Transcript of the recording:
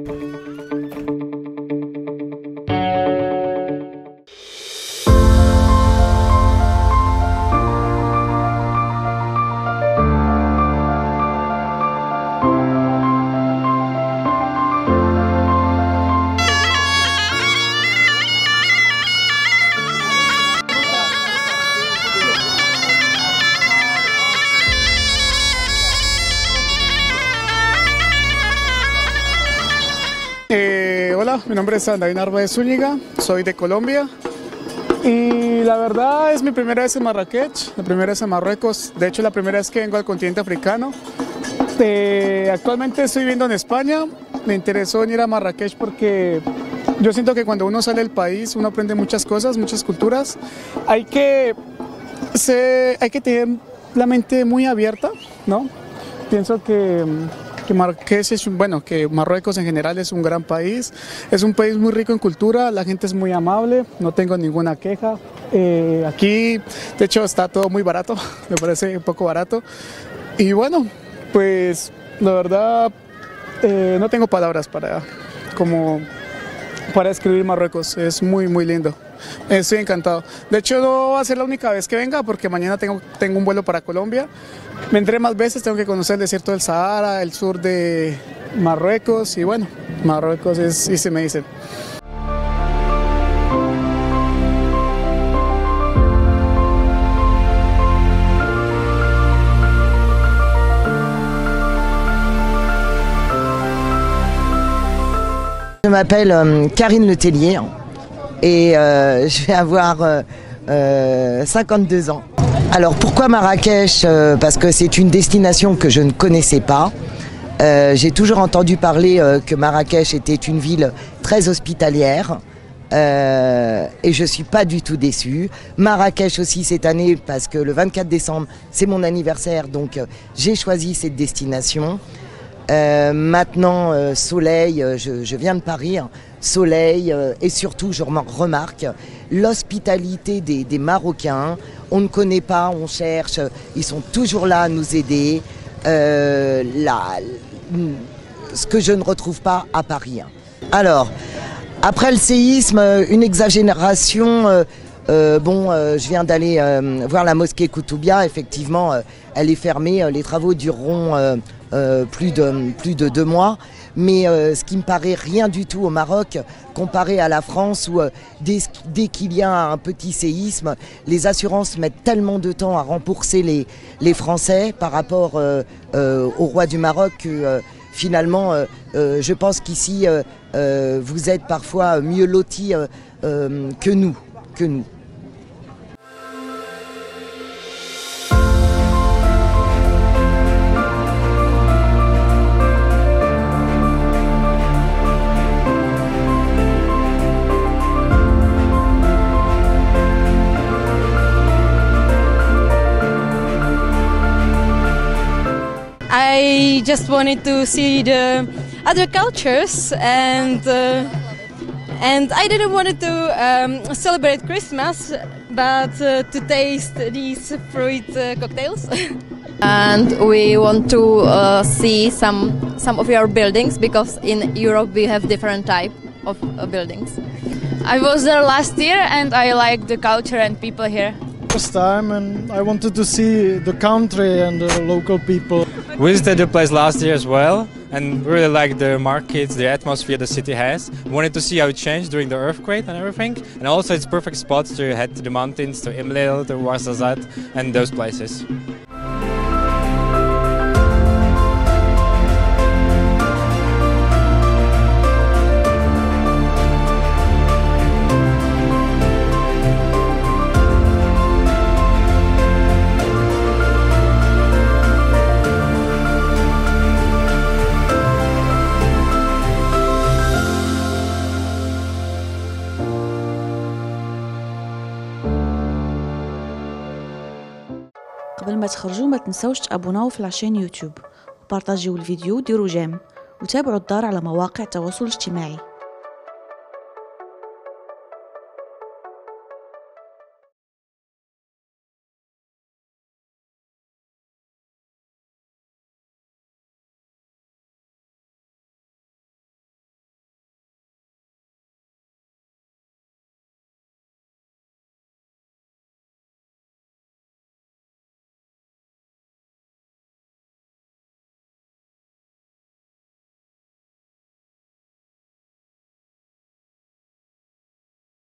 Hola, mi nombre es David Narváez Zúñiga, soy de Colombia y la verdad es mi primera vez en Marrakech, la primera vez en Marruecos, de hecho la primera vez que vengo al continente africano. Actualmente estoy viviendo en España, me interesó venir a Marrakech porque yo siento que cuando uno sale del país uno aprende muchas cosas, muchas culturas, hay que tener la mente muy abierta, ¿no? Pienso que Marrakech que Marruecos en general es un gran país, es un país muy rico en cultura, la gente es muy amable, no tengo ninguna queja. Aquí, de hecho, está todo muy barato, me parece un poco barato. Y bueno, pues la verdad no tengo palabras para describir Marruecos, es muy muy lindo. Estoy encantado. De hecho, no va a ser la única vez que venga porque mañana tengo un vuelo para Colombia. Vendré más veces, tengo que conocer el desierto del Sahara, el sur de Marruecos y bueno, Marruecos es, y se me dice. Je m'appelle Karine Letellier et je vais avoir 52 ans. Alors pourquoi Marrakech? Parce que c'est une destination que je ne connaissais pas. J'ai toujours entendu parler que Marrakech était une ville très hospitalière et je ne suis pas du tout déçue. Marrakech aussi cette année parce que le 24 décembre c'est mon anniversaire, donc j'ai choisi cette destination. Maintenant, soleil, je viens de Paris, hein, soleil et surtout je remarque l'hospitalité des Marocains. On ne connaît pas, on cherche, ils sont toujours là à nous aider. Ce que je ne retrouve pas à Paris. Hein. Alors, après le séisme, une exagération. Je viens d'aller voir la mosquée Koutoubia. Effectivement, elle est fermée. Les travaux dureront plus de 2 mois. Mais ce qui me paraît rien du tout au Maroc, comparé à la France où dès qu'il y a un petit séisme, les assurances mettent tellement de temps à rembourser les Français par rapport au roi du Maroc que finalement, je pense qu'ici, vous êtes parfois mieux lotis que nous. I just wanted to see the other cultures and I didn't want to celebrate Christmas, but to taste these fruit cocktails. And we want to see some of your buildings because in Europe we have different type of buildings. I was there last year and I like the culture and people here. First time, and I wanted to see the country and the local people. We visited the place last year as well and really liked the markets, the atmosphere the city has. We wanted to see how it changed during the earthquake and everything, and also it's perfect spots to head to the mountains, to Imlil, to Ouarzazate and those places. قبل ما تخرجوا ما تنسوش تابوناو في العشان يوتيوب وبارطاجيو الفيديو وديروا جيم وتابعوا الدار على مواقع التواصل الاجتماعي.